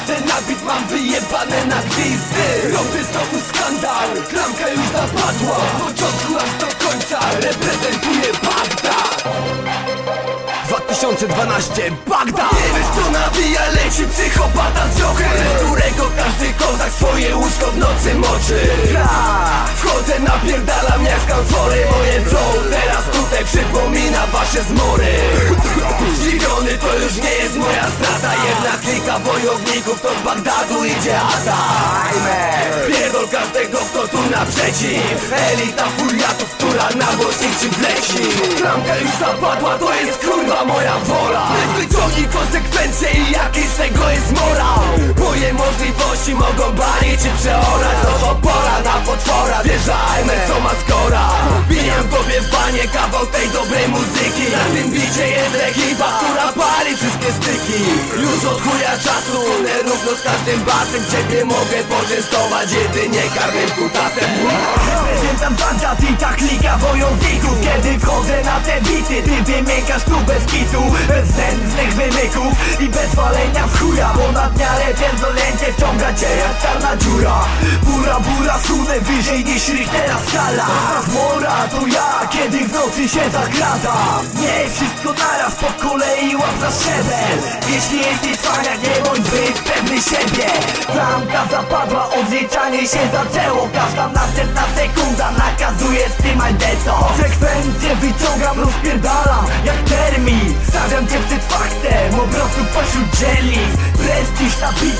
wchodzę na bit, mam wyjebane na gwizdy. Robię znowu skandal, klamka już zapadła. Od początku aż do końca reprezentuję Bagdad. 2012 Bagdad. Nie wiesz kto nawija, leci psychopata z oknem, przez którego każdy kozak swoje łóżko w nocy moczy. Wchodzę, napierdalam jak skamfory. Moje flow teraz tutaj przypomina wasze zmory. Zdziwiony to już nie jest moja strata. Jedna klika wojowników to z Bagdadu idzie atak. Pierdol każdego kto tu naprzeciw. Elita furiatów, która na głośnik ci wleci. Klamka już zapadła, to jest kurwa moja wola. Wyciągnij konsekwencje i jaki z tego jest morał. Moje możliwości mogą balić i przeorać. Nowo pora na potwora, wjeżdżajmy co ma skora. Wbijam tobie w banie kawał tej dobrej muzyki. Na tym bicie jest ekipa, która pali wszystkie styki. Już od chuja czasu sunę równo z każdym basem. Ciebie mogę poczęstować jedynie karnym kutasem. Reprezentant Bagdad i ta klika wojowników. Kiedy wchodzę na te bity, ty wymiękasz tu bez kitu. Bez zędznych wymyków i bez walenia w chuja. Bo na miarę pierdolęcie wciąga cię jak czarna dziura. Bura bura sunę wyżej niż Richtera skala. Zmora to ja, kiedy w nocy się zakrada. Nie wszystko naraz, po kolei łap za szczebel. Jeśli jesteś cwaniak, nie bądź zbyt pewny siebie. Klamka zapadła, odliczanie się zaczęło. Każda następna sekunda nakazuje trzymaj deto. Sekwencje wyciągam, rozpierdalam jak termin. Stawiam cię przed faktem, obrotu pośród dzielnic. Prestiż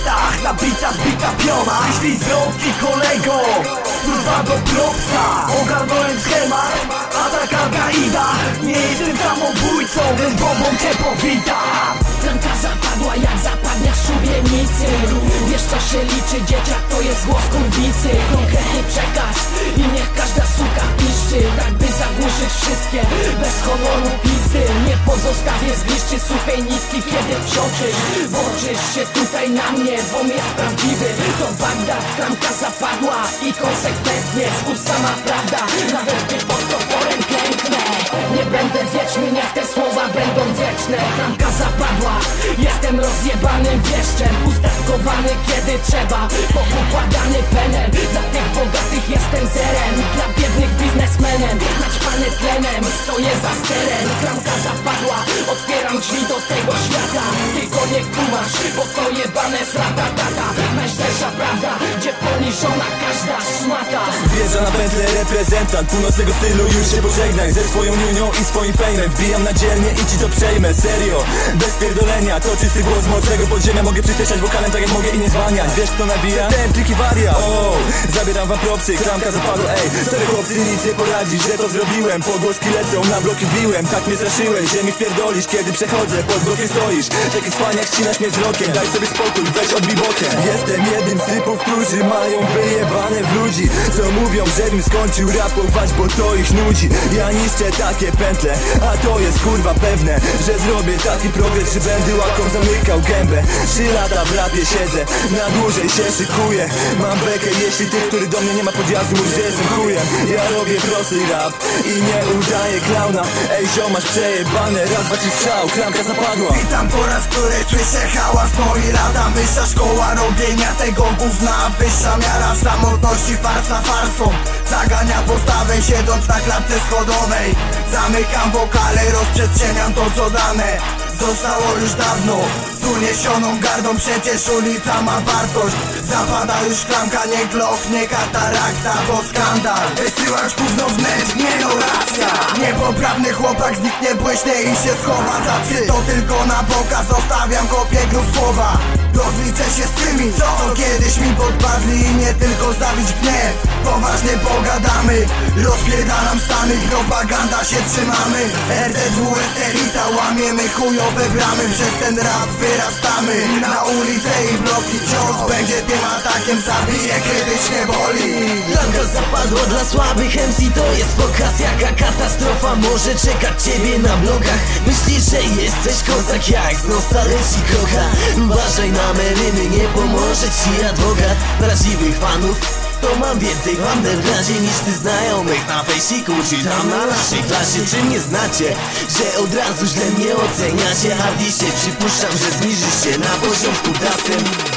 na bitach zbita piona. Jeśli zwrotki kolego, kurwa do propsa. Ogarnąłem schemat, atak Al-Kaida. Nie jestem samobójcą, więc bombą cię powitam. Klamka zapadła jak zapadnia w szubienicy. Wiesz co się liczy, dzieciak to jest głos kurwicy. Konkretny przekaz i niech każda suka piszczy. Tak by zagłuszyć wszystkie bez honoru pizdy. Nie pozostawię zgliszczy suchej nitki, kiedy wsioczysz. Boczysz się tutaj na mnie, bo jest prawdziwy. To Bagdad, klamka zapadła i konsekwentnie z ust sama prawda. Nawet gdy pod toporem klęknę, nie będę wieczny, niech te słowa będą wieczne. Klamka zapadła, jestem rozjebanym wieszczem. Ustatkowany kiedy trzeba, poukładany penem. Dla tych bogatych jestem zerem, dla biednych biznesmenem. Naćpany tlenem, stoję za sterem. Klamka zapadła, otwieram drzwi do tego świata. Tylko nie kumasz, bo to jebane strata tata. Najszczersza prawda, gdzie poniżona każda szmata. Wjeżdża na pętlę reprezentant północnego stylu, już się pożegnaj ze swoją niunią i swoim fejmem. Wbijam na dzielnie i ci to przejmę, serio, bez pierdolenia. To czysty głos z mocnego podziemia, mogę przyspieszać wokalem tak jak mogę i nie zwalniać. Wiesz kto nawija? Ten triki waria. Zabieram wam propsy, klamka zapadła, ej. Sorry chłopcy, nic nie poradzisz, że to zrobiłem. Pogłoski lecą, na bloki wbiłem, tak mnie straszyłeś, że mi wpierdolisz, kiedy przechodzę, pod blokiem stoisz. Taki cwaniak ścinasz mnie wzrokiem, daj sobie spokój, weź odbij bokiem. Jestem jednym z typów, którzy mają wyjebane w ludzi, co mówią, żebym skończył rapować, bo to ich nudzi. Ja niszczę takie pętle, a to jest kurwa pewne, że zrobię taki progres, że będę łaką zamykał gębę. 3 lata w rapie siedzę, na dłużej się szykuję. Mam bekę, jeśli ty, który do mnie nie ma podjazdu, mów, że jestem chujem. Ja robię prosty rap i nie udaję klauna. Ej ziomasz przejebane, raz, dwa, 3 strzał, klamka zapadła. Witam po raz który słyszę hałas, moi lata. Wyższa szkoła robienia tego gówna, wyższa miara samotności, farsa farsą. Zagania postawę siedząc na klatce schodowej. Zamykam wokale, rozprzestrzeniam to co dane zostało już dawno z uniesioną gardą, przecież ulica ma wartość. Zapada już klamka, nie gloch, nie katarakta, bo skandal. Wysyłać gówno wnet, nie no racja. Niepoprawny chłopak zniknie, błyśnie i się schowa. Za to tylko na pokaz, zostawiam kopię grów słowa. Rozliczę się z tymi, co kiedyś mi podpadli i nie tylko zabić gniew. Poważnie pogadamy, rozpierdalam stany, propaganda się trzymamy. RZWS elita, łamiemy chujowe bramy. Przez ten rap wyrastamy na ulicę i bloki. Cios będzie tym atakiem, zabije kiedyś nie boli. Klamka zapadła dla słabych MC, to jest pokaz jaka katastrofa może czekać ciebie na blokach. Myślisz, że jesteś kozak jak z nosa leci kocha. Uważaj na meryny, nie pomoże ci adwokat. Prawdziwych fanów to mam więcej w undergroundzie niż ty znajomych na fejsiku czy tam na naszej klasie. Czy mnie znacie, że od razu źle mnie oceniacie? A dzisiaj przypuszczam, że zniżysz się na poziom z kutasem.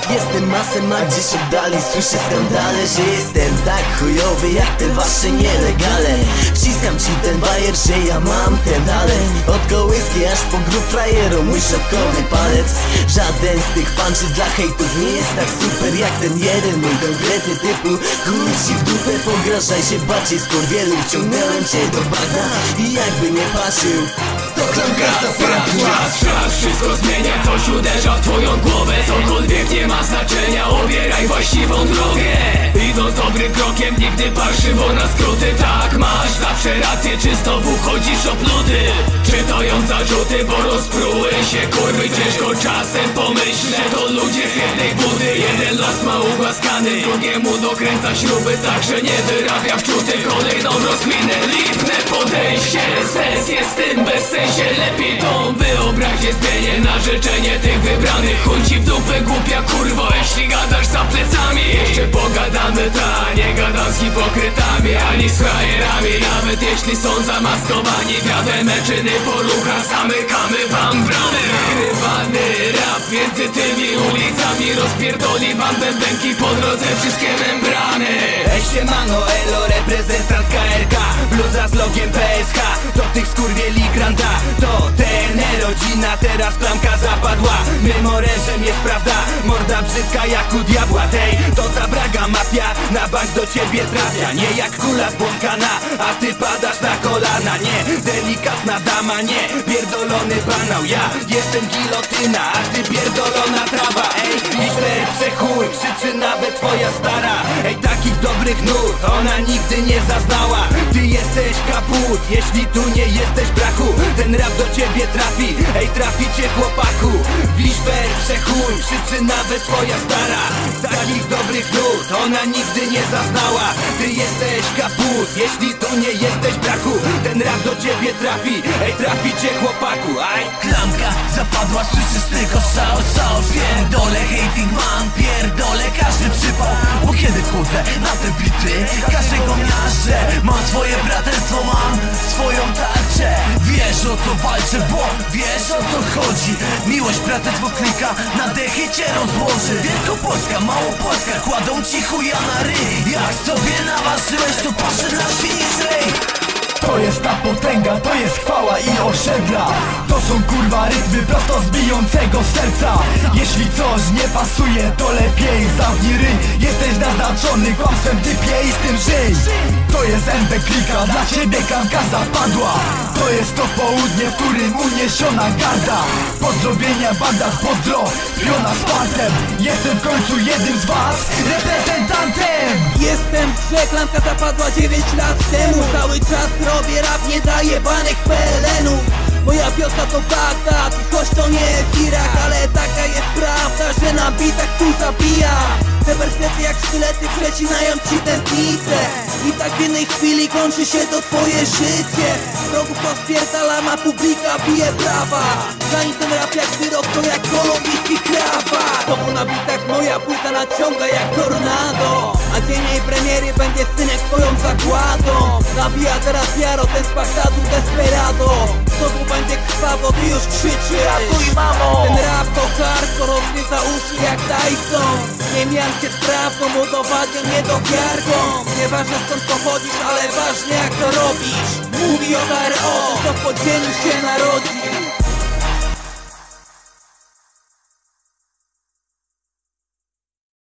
Jestem masem, a gdzieś oddali słyszę skandale, że jestem tak chujowy jak te wasze nielegale. Wciskam ci ten bajer, że ja mam ten talent. Od kołyski aż po grób frajeru, mój środkowy palec. Żaden z tych punczy dla hejtów nie jest tak super jak ten jeden mój konkretny typu. Chuj ci w dupę, pograżaj się bardziej skurwielu. Wciągnąłem cię do bagna i jakby nie patrzył, to klamka zapadła. Czas, wszystko zmienia, coś uderza w twoją głowę. Cokolwiek nie ma znaczenia, obieraj właściwą drogę. Idąc dobrym krokiem, nigdy parszywo na skróty. Tak, masz zawsze rację, czy znowu chodzisz o pludy? Czytając zarzuty, bo rozpruły się kurwy ciężko czasem. Pomyślę, to ludzie z jednej budy. Jeden las ma ugłaskany, drugiemu dokręca śruby, tak że nie wyrabia wczuty. Kolejną rozkminę, lipne podejście. Sens jest w tym bezsensie, lepiej tą wyobraźnię zmienię na życzenie tych wybranych. Chuj ci w dupę, głupia kurwo, jeśli gadasz za plecami. Jeszcze pogadamy, ta, nie gadam z hipokrytami ani z frajerami. Nawet jeśli są zamaskowani, wiadome czyny porucha, zamykamy wam bramy. Wygrywany rap między tymi ulicami rozpierdoli wam bębenki po drodze, wszystkie membrany. Ej siemano, elo, reprezentant KRK, bluza z logiem PSH, do tych skurwieli granda. To ten rodzina, teraz klamka zapadła. Memorężem jest prawda, morda brzydka jak u diabła. Tej, to ta braga mafia, na bank do ciebie trafia. Nie jak kula zbłąkana, a ty padasz na kolana. Nie, delikatna dama, nie, pierdolony banał. Ja jestem gilotyna, a ty pierdolona trawa. Ej, Hitler przechuj, krzyczy nawet twoja stara. Ej, takich dobrych nut ona nigdy nie zaznała. Ty jesteś kaput, jeśli tu nie jesteś brachu. Ten rap do ciebie trafi, ej, trafi cię chłopaku. Wiszwer przechuj, krzyczy nawet twoja stara. Takich dobrych nut ona nigdy nie zaznała. Ty jesteś kaput, jeśli tu nie jesteś brachu. Ten rap do ciebie trafi, ej, trafi cię chłopaku. Aj, Klamka zapadła, słyszysz tylko szał, szał. Pierdolę, hating mam, pierdolę każdy przypał. Bo kiedy wchodzę na te bity, każdego miażdżę. Mam swoje braterstwo, mam swoją tarczę. Wiesz o co walczę, bo wiesz o co chodzi. Miłość, braterstwo klika, na dechy cię rozłoży. Wielkopolska, Małopolska, kładą ci chuja na ryj. Jak sobie naważyłeś, to poszedł na świni żrej. to jest ta potęga, to jest chwała i osiedla. To są kurwa rytmy prosto z bijącego serca. Jeśli coś nie pasuje, to lepiej zamknij ryj. Jesteś naznaczony kłamstwem, typie i z tym żyj. To jest NB Klika, dla ciebie klamka zapadła. To jest to południe, w którym uniesiona garda. Pozdrowienia banda, pozdro, piona z partem. Jestem w końcu jednym z was, reprezentantem. Jestem klamka zapadła 9 lat temu. Cały czas robię rap, nie daję banych PLN-ów. Moja wiosna to Bagdad, choć to nie jest Irak, ale taka jest prawda, że na bitach tu zabija. Te wersety jak sztylety przecinają ci tętnicę. I tak w jednej chwili kończy się to twoje życie. Wrogów to spierdalam, a publika bije brawa. Zanim ten rap jak wyrok, to jak kolumbijski krawat. Znowu na bitach moja płyta naciąga jak tornado. A dzień jej premiery będzie synek twoją zagładą. Nabija teraz Jaro, ten z Bagdadu desperado. Znowu będzie krwawo, ty już krzyczy, ratuj mamo. Ten rap to hardcore, rozgryza uszy jak Dyson. Nie miałem cię z prawdą, udowadniam niedowiarką. Nieważne skąd pochodzisz, ale ważne jak to robisz. Mówi o KRO, to w podziemiu się narodzi.